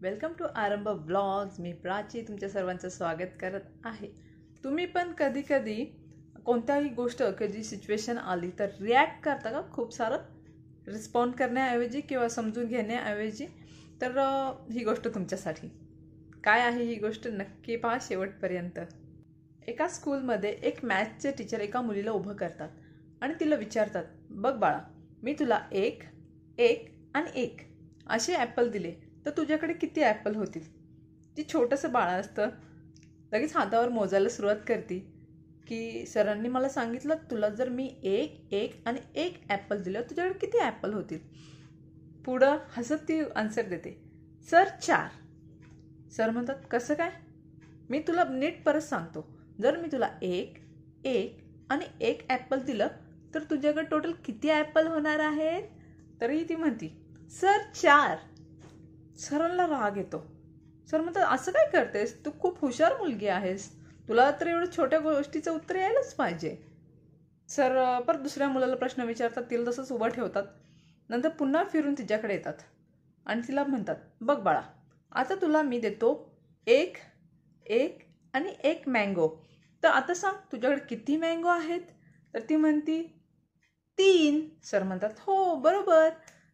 Welcome to Arambh blogs. मी प्राची तुमच्या सर्वांचं स्वागत करत आहे। तुम्ही पण कधी कधी कोणत्याही गोष्ट कधी सिच्युएशन आली तर रिॲक्ट करता का? खूप सारं रिस्पॉन्ड करण्याऐवजी किंवा समजून घेण्याऐवजी? तर ही गोष्ट तुमच्यासाठी काय आहे ही गोष्ट नक्की पहा शेवटपर्यंत। एका स्कूलमध्ये एक मॅथ्सचे टीचर एका मुलीला उभं करतात आणि तिला विचारतात, बघ बाळा, मी तुला एक एक आणि एक असे ॲपल दिले तर तुझ्याकडे किती ॲपल होतील? ती छोटंसं बाळ असतं, लगेच हातावर मोजायला सुरुवात करते की सरांनी मला सांगितलं तुला जर मी एक एक आणि एक ॲपल दिलं तुझ्याकडे किती ॲपल होतील? पुढं हसत ती आन्सर देते, सर 4। सर म्हणतात, कसं काय? मी तुला नीट परत सांगतो, जर मी तुला एक एक आणि एक ॲपल दिलं तर तुझ्याकडे टोटल किती ॲपल होणार आहेत? तरीही ती म्हणती, सर 4। सरांना राग येतो। सर म्हणतात, असं काय करतेस? तू खूप हुशार मुलगी आहेस, तुला तर एवढं छोट्या गोष्टीचं उत्तर यायलाच पाहिजे। सर परत दुसऱ्या मुलाला प्रश्न विचारतात, तिला तसंच उभं ठेवतात, नंतर पुन्हा फिरून तिच्याकडे येतात आणि तिला म्हणतात, बघ बाळा, आता तुला मी देतो एक एक आणि एक मँगो, तर आता सांग तुझ्याकडे किती मँगो आहेत? तर ती म्हणती 3। सर म्हणतात, हो बरोबर,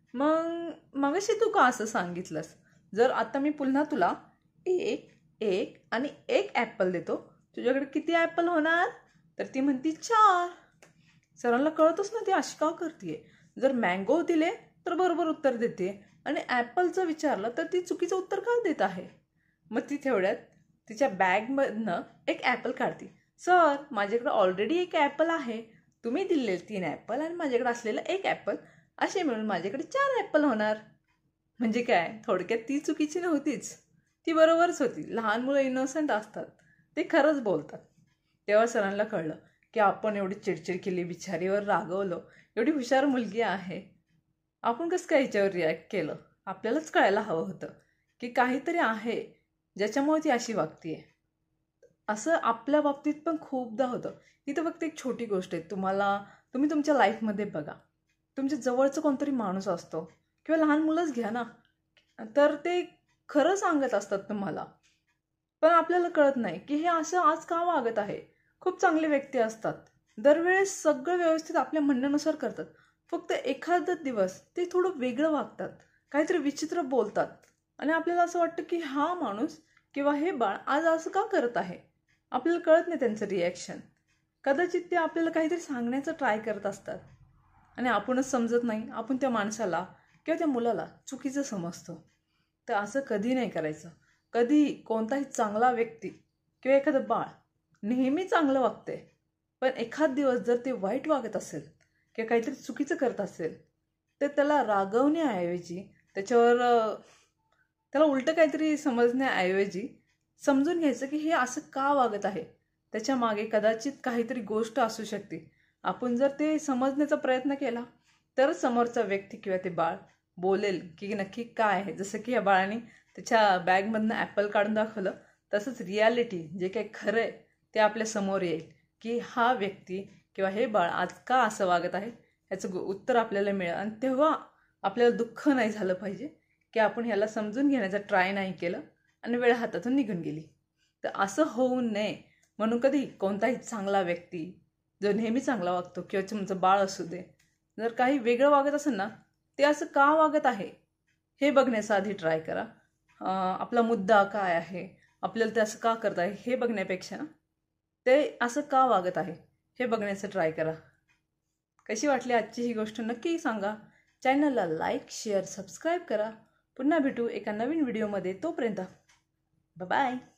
मगाशी तू का असं सांगितलंस? जर आता मी पुन्हा तुला एक एक आणि एक ॲपल देतो, तुझ्याकडे किती ॲपल होणार? तर ती म्हणती 4। सरांना कळतच ना ती अशी का करते। जर मँगो दिले तर बरोबर उत्तर देते आणि ॲपलचं विचारलं तर ती चुकीचं उत्तर का देत आहे? मग ती तेवढ्यात तिच्या बॅगमधनं एक ॲपल काढते। सर, माझ्याकडे ऑलरेडी एक ॲपल आहे, तुम्ही दिलेले 3 ॲपल आणि माझ्याकडे असलेलं एक ॲपल, असे मिळून माझ्याकडे 4 ॲपल होणार। म्हणजे काय, थोडक्यात ती चुकीची नव्हतीच, ती बरोबरच होती। लहान मुलं इनोसंट असतात, ते खरंच बोलतात। तेव्हा सरांना कळलं की आपण एवढी चिडचिड केली, बिचारीवर रागवलं, एवढी हुशार मुलगी आहे, आपण कसं काय हिच्यावर रिॲक्ट केलं? आपल्यालाच कळायला हवं होतं की काहीतरी आहे ज्याच्यामुळे ती अशी वागतीये। असं आपल्या बाबतीत पण खूपदा होतं। ही तर फक्त एक छोटी गोष्ट आहे। तुम्ही तुमच्या लाईफमध्ये बघा, तुमच्या जवळचं कोणतरी माणूस असतो किंवा लहान मुलंच घ्या ना, तर ते खरं सांगत असतात तुम्हाला, पण आपल्याला कळत नाही की हे असं आज का वागत आहे। खूप चांगले व्यक्ती असतात, दरवेळेस सगळं व्यवस्थित आपल्या म्हणण्यानुसार करतात, फक्त एखादा दिवस ते थोडं वेगळं वागतात, काहीतरी विचित्र बोलतात आणि आपल्याला असं वाटतं की हा माणूस किंवा हे बाळ आज असं का करत आहे? आपल्याला कळत नाही त्यांचं रिॲक्शन। कदाचित ते आपल्याला काहीतरी सांगण्याचं ट्राय करत असतात आणि आपणच समजत नाही, आपण त्या माणसाला किंवा त्या मुलाला चुकीचं समजतो। तर असं कधी नाही करायचं। कधीही कोणताही चांगला व्यक्ती किंवा एखादं बाळ नेहमी चांगलं वागते, पण एखाद दिवस जर ते वाईट वागत असेल किंवा काहीतरी चुकीचं करत असेल तर त्याला रागवण्याऐवजी त्याला उलटं काहीतरी समजण्याऐवजी समजून घ्यायचं की हे असं का वागत आहे, त्याच्या मागे कदाचित काहीतरी गोष्ट असू शकते। आपण जर ते समजण्याचा प्रयत्न केला तर समोरचा व्यक्ती किंवा ते बाळ बोलेल की नक्की काय आहे। जसं की या बाळाने त्याच्या बॅगमधनं ॲपल काढून दाखवलं, तसंच रियालिटी जे काही खरं आहे ते आपल्या समोर येईल की हा व्यक्ती किंवा हे बाळ आज का असं वागत आहे, ह्याचं उत्तर आपल्याला मिळेल। आणि तेव्हा आपल्याला दुःख नाही झालं पाहिजे की आपण ह्याला समजून घेण्याचा ट्राय नाही केलं आणि वेळ हातातून निघून गेली। तर असं होऊ नये म्हणून कधी कोणताही चांगला व्यक्ती जो नेहमी चांगला वागतो किंवा तुमचं बाळ असू दे, जर काही वेगळं वागत असेल ना, ते असं का वागत आहे हे बघण्याचा आधी ट्राय करा। आपला मुद्दा काय आहे, आपल्याला ते असं का करत आहे हे बघण्यापेक्षा ते असं का वागत आहे हे बघण्याचं ट्राय करा। कशी वाटली आजची ही गोष्ट नक्की सांगा। चॅनलला लाईक, शेअर, सबस्क्राईब करा। पुन्हा भेटू एका नवीन व्हिडिओमध्ये, तोपर्यंत बाय बाय।